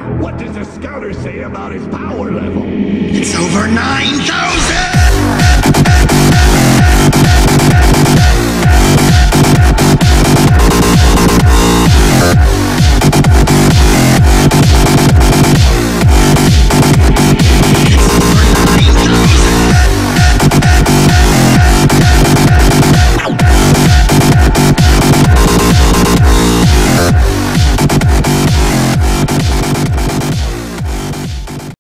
What does the scouter say about his power level? It's over 9,000!